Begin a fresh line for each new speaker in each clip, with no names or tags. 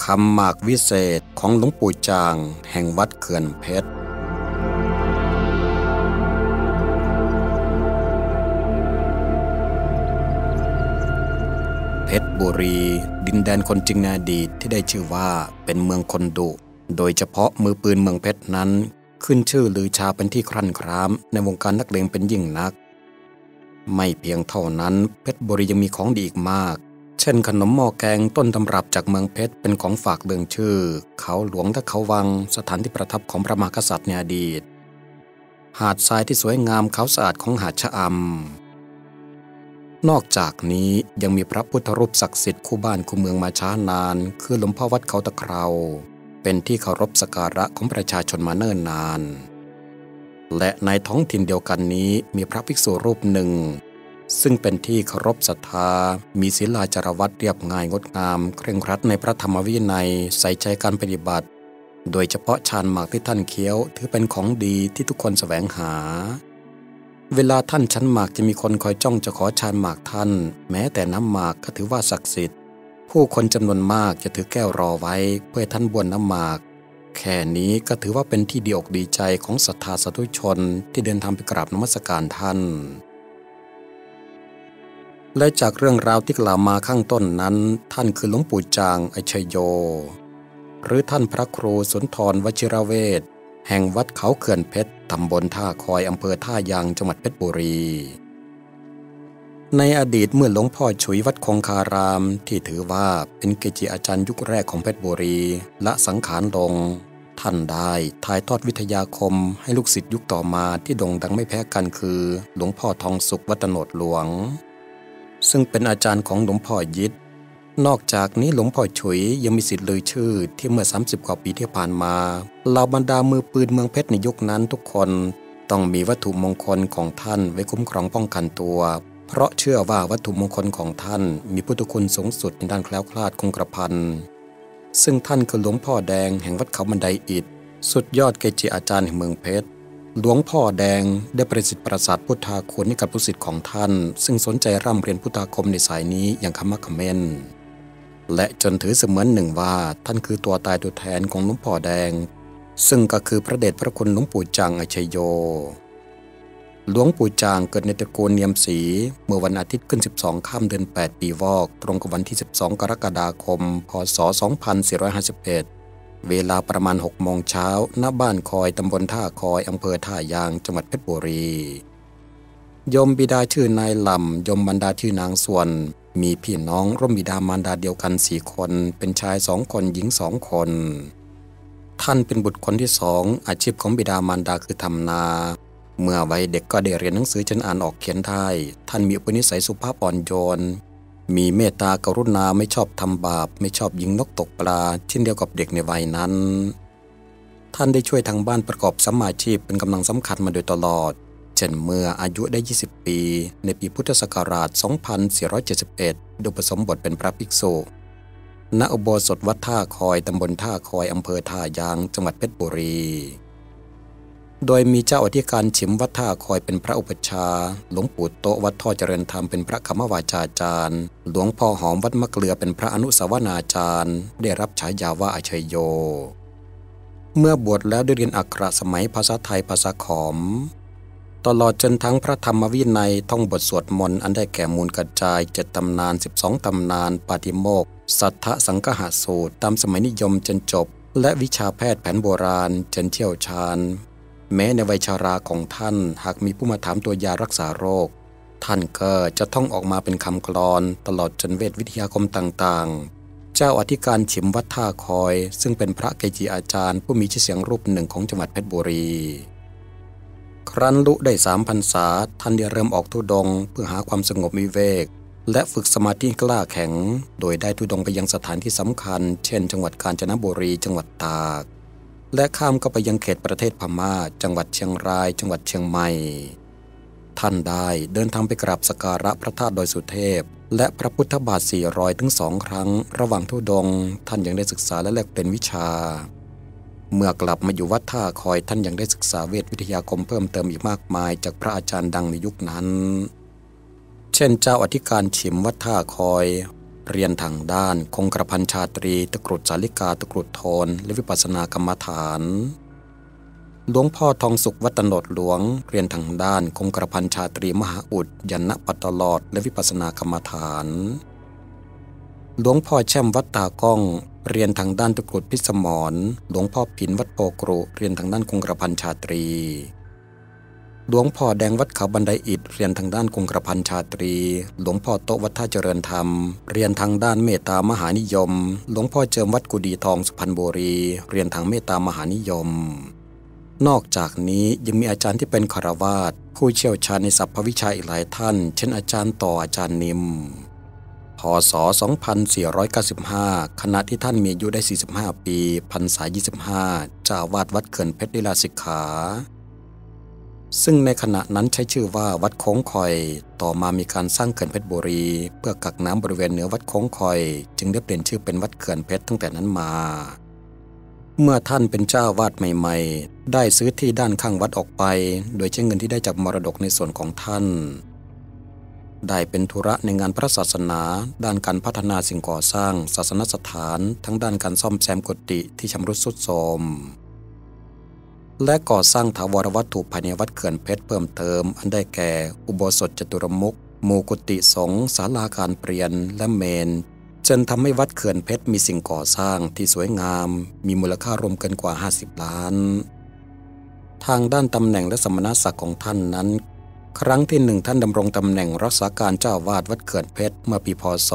ำหมากวิเศษของหลวงปู่จางแห่งวัดเขื่อนเพชรเพชรบุรีดินแดนคนจริงในอดีตที่ได้ชื่อว่าเป็นเมืองคนดุโดยเฉพาะมือปืนเมืองเพชรนั้นขึ้นชื่อลือชาเป็นที่ครั่นคร้ามในวงการนักเลงเป็นยิ่งนักไม่เพียงเท่านั้นเพชรบุรียังมีของดีอีกมากเช่นขนมหม้อแกงต้นตำรับจากเมืองเพชรเป็นของฝากเลืองชื่อเขาหลวงและเขาวังสถานที่ประทับของพระมหากษัตริย์ในอดีตหาดทรายที่สวยงามขาวสะอาดของหาดชะอำนอกจากนี้ยังมีพระพุทธรูปศักดิ์สิทธิ์คู่บ้านคู่เมืองมาช้านานคือหลวงพ่อวัดเขาตะเคราเป็นที่เคารพสักการะของประชาชนมาเนิ่นนานและในท้องถิ่นเดียวกันนี้มีพระภิกษุรูปหนึ่งซึ่งเป็นที่เคารพศรัทธามีศีลาจารวัตรเรียบง่ายงดงามเคร่งครัดในพระธรรมวินัยใส่ใจการปฏิบัติโดยเฉพาะฌานหมากที่ท่านเคี้ยวถือเป็นของดีที่ทุกคนแสวงหาเวลาท่านฉันหมากจะมีคนคอยจ้องจะขอฌานหมากท่านแม้แต่น้ำหมากก็ถือว่าศักดิ์สิทธิ์ผู้คนจำนวนมากจะถือแก้วรอไว้เพื่อท่านบ้วนน้ำหมากแค่นี้ก็ถือว่าเป็นที่ดีอกดีใจของศรัทธาสาธุชนที่เดินทางไปกราบนมัสการท่านและจากเรื่องราวที่กล่าวมาข้างต้นนั้นท่านคือหลวงปู่จางอชัยโยหรือท่านพระครูสุนทรวชิรเวชแห่งวัดเขาเขื่อนเพชรตำบลท่าคอยอำเภอท่ายางจังหวัดเพชรบุรีในอดีตเมื่อหลวงพ่อฉุยวัดคงคารามที่ถือว่าเป็นเกจิอาจารย์ยุคแรกของเพชรบุรีละสังขารลงท่านได้ถ่ายทอดวิทยาคมให้ลูกศิษย์ยุคต่อมาที่โด่งดังไม่แพ้กันคือหลวงพ่อทองสุขวัดโนดหลวงซึ่งเป็นอาจารย์ของหลวงพ่อยิดนอกจากนี้หลวงพ่อฉุยยังมีศิษย์ลือชื่อที่เมื่อ30กว่าปีที่ผ่านมาเหล่าบรรดามือปืนเมืองเพชรในยุคนั้นทุกคนต้องมีวัตถุมงคลของท่านไว้คุ้มครองป้องกันตัวเพราะเชื่อว่าวัตถุมงคลของท่านมีพุทธคุณสูงสุดในด้านแคล้วคลาดคงกระพันซึ่งท่านคือหลวงพ่อแดงแห่งวัดเขาบันไดอิฐสุดยอดเกจิอาจารย์แห่งเมืองเพชรหลวงพ่อแดงได้ประสิทธิ์ประสาทพุทธาคุณให้กับลูกศิษย์ของท่านซึ่งสนใจร่ำเรียนพุทธาคมในสายนี้อย่างขมักเขม้นและจนถือเสมือนหนึ่งว่าท่านคือตัวตายตัวแทนของหลวงพ่อแดงซึ่งก็คือพระเดชพระคุณหลวงปู่จางอชัยโยหลวงปู่จางเกิดในตระกูลเนียมศรีเมื่อวันอาทิตย์ขึ้น12ค่ำเดือน8ปีวอกตรงกับวันที่12กรกฎาคมพ.ศ. 2451เวลาประมาณ6 โมงเช้าณบ้านคอยตำบลท่าคอยอำเภอท่ายางจังหวัดเพชรบุรีโยมบิดาชื่อนายลำโยมบรรดาชื่อนางส่วนมีพี่น้องร่วมบิดามารดาเดียวกัน4 คนเป็นชาย2 คนหญิง2 คนท่านเป็นบุตรคนที่2อาชีพของบิดามารดาคือทำนาเมื่อวัยเด็กก็ได้เรียนหนังสือจนอ่านออกเขียนได้ท่านมีอุปนิสัยสุภาพอ่อนโยนมีเมตตากรุณาไม่ชอบทำบาปไม่ชอบยิงนกตกปลาเช่นเดียวกับเด็กในวัยนั้นท่านได้ช่วยทางบ้านประกอบสัมมาชีพเป็นกำลังสำคัญมาโดยตลอดเช่นเมื่ออายุได้20 ปีในปีพุทธศักราช 2471 อุปสมบทเป็นพระภิกษุณอุโบสถวัดท่าคอยตำบลท่าคอยอำเภอท่ายางจังหวัดเพชรบุรีโดยมีเจ้าอธิการฉิมวัดท่าคอยเป็นพระอุปัชฌาย์หลวงปู่โตวัดท่อเจริญธรรมเป็นพระคัมภวาจาจารย์หลวงพ่อหอมวัดมะเกลือเป็นพระอนุสาวนาจารย์ได้รับฉายาว่าอชัยโยเมื่อบวชแล้วได้เรียนอักขระสมัยภาษาไทยภาษาขอมตลอดจนทั้งพระธรรมวินัยท่องบทสวดมนต์อันได้แก่มูลกระจาย7 ตำนาน12 ตำนานปาฏิโมกข์สัทธสังคหสูตรตามสมัยนิยมจนจบและวิชาแพทย์แผนโบราณจนเชี่ยวชาญแม้ในวัยชราของท่านหากมีผู้มาถามตัวยารักษาโรคท่านก็จะท่องออกมาเป็นคำกลอนตลอดจนเวทวิทยาคมต่างๆเจ้าอธิการฉิมวัดท่าคอยซึ่งเป็นพระเกจิอาจารย์ผู้มีชื่อเสียงรูปหนึ่งของจังหวัดเพชรบุรีครั้นลุได้3 พรรษาท่านได้เริ่มออกธุดงค์เพื่อหาความสงบวิเวกและฝึกสมาธิกล้าแข็งโดยได้ธุดงค์ไปยังสถานที่สำคัญเช่นจังหวัดกาญจนบุรีจังหวัดตากและข้ามก็ไปยังเขตประเทศพม่าจังหวัดเชียงรายจังหวัดเชียงใหม่ท่านได้เดินทางไปกราบสักการะพระธาตุดอยสุเทพและพระพุทธบาท400 ถึง 2 ครั้งระหว่างธุดงค์ท่านยังได้ศึกษาและแลกเปลี่ยนวิชาเมื่อกลับมาอยู่วัดท่าคอยท่านยังได้ศึกษาเวทวิทยาคมเพิ่มเติมอีกมากมายจากพระอาจารย์ดังในยุคนั้นเช่นเจ้าอธิการฉิมวัดท่าคอยเรียนทางด้านคงกระพันชาตรีตะกรุดสาลิกาตะกรุดโทนและวิปัสสนากรรมฐานหลวงพ่อทองสุขวัดตโนดหลวงเรียนทางด้านคงกระพันชาตรีมหาอุดยันนะปัตตลอดและวิปัสสนากรรมฐานหลวงพ่อแช่มวัดตากล้องเรียนทางด้านตะกรุดพิสมรหลวงพ่อผินวัดโปกรุเรียนทางด้านคงกระพันชาตรีหลวงพ่อแดงวัดเขาบันไดอิฐเรียนทางด้านคงกระพันชาตรีหลวงพ่อโตวัดท่าเจริญธรรมเรียนทางด้านเมตตามหานิยมหลวงพ่อเจิมวัดกุดีทองสุพรรณบุรีเรียนทางเมตตามหานิยมนอกจากนี้ยังมีอาจารย์ที่เป็นฆราวาสผู้เชี่ยวชาญในศัพท์วิชาอีกหลายท่านเช่นอาจารย์ต่ออาจารย์นิมพ.ศ. 2495ขณะที่ท่านมีอายุได้45ปีพรรษา25เจ้าอาวาสวัดเขื่อนเพชรได้ลาสิกขาซึ่งในขณะนั้นใช้ชื่อว่าวัดโค้งคอยต่อมามีการสร้างเขื่อนเพชรบุรีเพื่อกักน้ำบริเวณเหนือวัดโค้งคอยจึงได้เปลี่ยนชื่อเป็นวัดเขื่อนเพชรตั้งแต่นั้นมาเมื่อท่านเป็นเจ้าวาดใหม่ๆได้ซื้อที่ด้านข้างวัดออกไปโดยใช้เงินที่ได้จากมรดกในส่วนของท่านได้เป็นธุระในงานพระศาสนาด้านการพัฒนาสิ่งก่อสร้างศาสนสถานทั้งด้านการซ่อมแซมกุฏิที่ชำรุดทรุดโทรมและก่อสร้างถาวรวัตถุภายในวัดเขื่อนเพชรเพิ่มเติมอันได้แก่อุโบสถจตุรมุขหมู่กุฏิสงฆ์ศาลาการเปลี่ยนและเมนจนทำให้วัดเขื่อนเพชรมีสิ่งก่อสร้างที่สวยงามมีมูลค่ารวมเกินกว่า50 ล้านทางด้านตำแหน่งและสมณศักดิ์ของท่านนั้นครั้งที่1ท่านดำรงตำแหน่งรักษาการเจ้าวาดวัดเขื่อนเพชรเมื่อปีพ.ศ.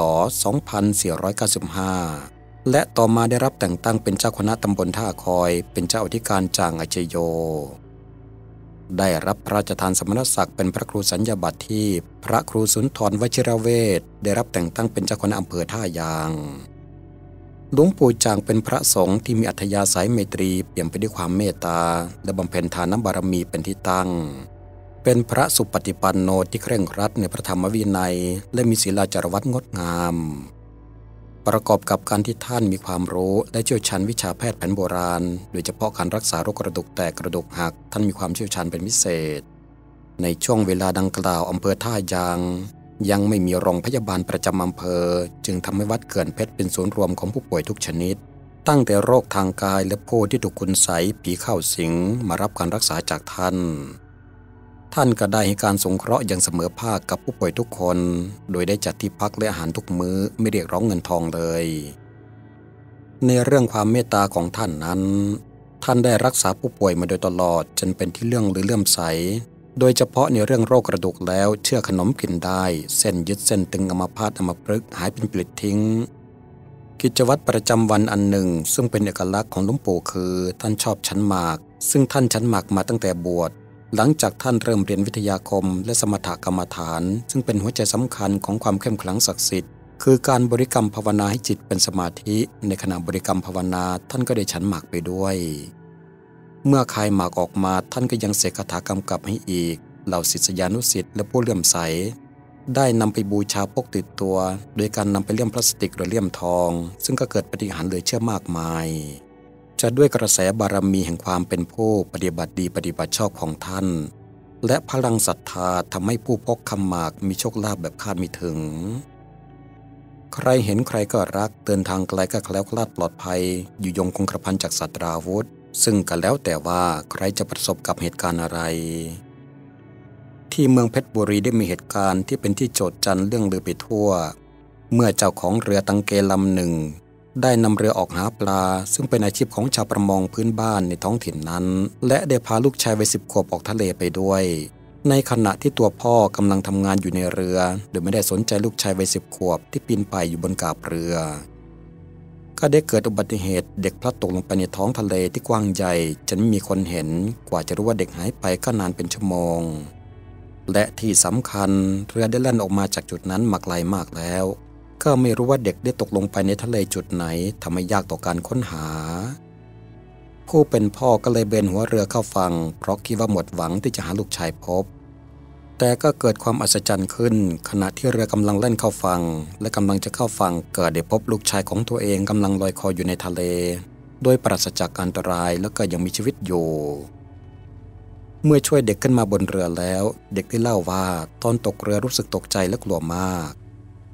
2495และต่อมาได้รับแต่งตั้งเป็นเจ้าคณะตำบลท่าคอยเป็นเจ้าอธิการจางอเจโยได้รับพระราชทานสมณศักดิ์เป็นพระครูสัญญาบัตรที่พระครูสุนทรวชิรเวชได้รับแต่งตั้งเป็นเจ้าคณะอำเภอท่ายางหลวงปู่จางเป็นพระสงฆ์ที่มีอัธยาศัยไมตรีเปี่ยมไปด้วยความเมตตาและบำเพ็ญทานบารมีเป็นที่ตั้งเป็นพระสุปฏิปันโนที่เคร่งครัดในพระธรรมวินัยและมีศีลจารวัตรงดงามประกอบกับการที่ท่านมีความรู้และเชี่ยวชาญวิชาแพทย์แผนโบราณโดยเฉพาะการรักษาโรคกระดูกแตกกระดูกหักท่านมีความเชี่ยวชาญเป็นพิเศษในช่วงเวลาดังกล่าวอำเภอท่ายางยังไม่มีโรงพยาบาลประจำอำเภอจึงทำให้วัดเขื่อนเพชรเป็นศูนย์รวมของผู้ป่วยทุกชนิดตั้งแต่โรคทางกายและผู้ที่ถูกคุณไสยผีเข้าสิงมารับการรักษาจากท่านก็ได้ให้การสงเคราะห์อย่างเสมอภาคกับผู้ป่วยทุกคนโดยได้จัดที่พักและอาหารทุกมื้อไม่เรียกร้องเงินทองเลยในเรื่องความเมตตาของท่านนั้นท่านได้รักษาผู้ป่วยมาโดยตลอดจนเป็นที่เลื่อมใสโดยเฉพาะในเรื่องโรคกระดูกแล้วเชื่อขนมกินได้เส้นยึดเส้นตึงอัมพาตอัมพฤกษ์หายเป็นปลิดทิ้งกิจวัตรประจำวันอันหนึ่งซึ่งเป็นเอกลักษณ์ของหลวงปู่คือท่านชอบฉันหมากซึ่งท่านฉันหมากมาตั้งแต่บวชหลังจากท่านเริ่มเรียนวิทยาคมและสมถกรรมฐานซึ่งเป็นหัวใจสำคัญของความเข้มขลังศักดิ์สิทธิ์คือการบริกรรมภาวนาให้จิตเป็นสมาธิในขณะบริกรรมภาวนาท่านก็ได้ฉันหมากไปด้วยเมื่อคายหมากออกมาท่านก็ยังเสกคาถากำกับให้อีกเหล่าศิษยานุศิษย์และผู้เลื่อมใสได้นำไปบูชาพกติดตัวโดยการนำไปเลี่ยมพลาสติกหรือเลี่ยมทองซึ่งก็เกิดปาฏิหาริย์เหลือเชื่อมากมายจะด้วยกระแสบารมีแห่งความเป็นผู้ปฏิบัติดีปฏิบัติชอบของท่านและพลังศรัทธาทำให้ผู้พกคำหมากมีโชคลาภแบบคาดไม่ถึงใครเห็นใครก็รักเดินทางไกลก็แคล้วคลาดปลอดภัยอยู่ยงคงกระพันจากสัตราวุธซึ่งก็แล้วแต่ว่าใครจะประสบกับเหตุการณ์อะไรที่เมืองเพชรบุรีได้มีเหตุการณ์ที่เป็นที่โจษจันเรื่องลือไปทั่วเมื่อเจ้าของเรือตังเกลำหนึ่งได้นำเรือออกหาปลาซึ่งเป็นอาชีพของชาวประมงพื้นบ้านในท้องถิ่นนั้นและได้พาลูกชายวัย10 ขวบออกทะเลไปด้วยในขณะที่ตัวพ่อกำลังทำงานอยู่ในเรือโดยไม่ได้สนใจลูกชายวัย10 ขวบที่ปีนป่ายอยู่บนกาบเรือก็ได้เกิดอุบัติเหตุเด็กพลัดตกลงไปในท้องทะเลที่กว้างใหญ่จนไม่มีคนเห็นกว่าจะรู้ว่าเด็กหายไปก็นานเป็นชั่วโมงและที่สำคัญเรือได้แล่นออกมาจากจุดนั้นมาไกลมากแล้วก็ไม่รู้ว่าเด็กได้ตกลงไปในทะเลจุดไหนทำให้ยากต่อการค้นหาผู้เป็นพ่อก็เลยเบนหัวเรือเข้าฝั่งเพราะคิดว่าหมดหวังที่จะหาลูกชายพบแต่ก็เกิดความอัศจรรย์ขึ้นขณะที่เรือกำลังแล่นเข้าฝั่งและกำลังจะเข้าฝั่งเกิดได้พบลูกชายของตัวเองกำลังลอยคออยู่ในทะเลโดยปราศจากอันตรายแล้วก็ยังมีชีวิตอยู่เมื่อช่วยเด็กขึ้นมาบนเรือแล้วเด็กได้เล่าว่าตอนตกเรือรู้สึกตกใจและกลัวมาก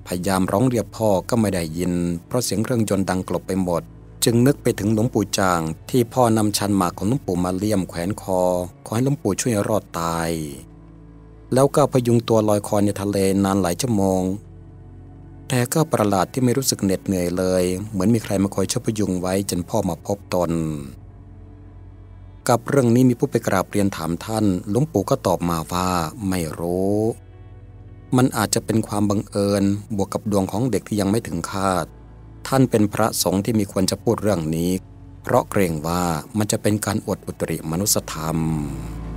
พยายามร้องเรียกพ่อก็ไม่ได้ยินเพราะเสียงเครื่องยนต์ดังกลบไปหมดจึงนึกไปถึงหลวงปู่จางที่พ่อนำชันหมากของหลวงปู่มาเลี่ยมแขวนคอขอให้หลวงปู่ช่วยรอดตายแล้วก็พยุงตัวลอยคอในทะเลนานหลายชั่วโมงแต่ก็ประหลาดที่ไม่รู้สึกเหน็ดเหนื่อยเลยเหมือนมีใครมาคอยช่วยพยุงไว้จนพ่อมาพบตนกับเรื่องนี้มีผู้ไปกราบเรียนถามท่านหลวงปู่ก็ตอบมาว่าไม่รู้มันอาจจะเป็นความบังเอิญบวกกับดวงของเด็กที่ยังไม่ถึงคาดท่านเป็นพระสงฆ์ที่มีควรจะพูดเรื่องนี้เพราะเกรงว่ามันจะเป็นการอวดอุตริมนุสธรรม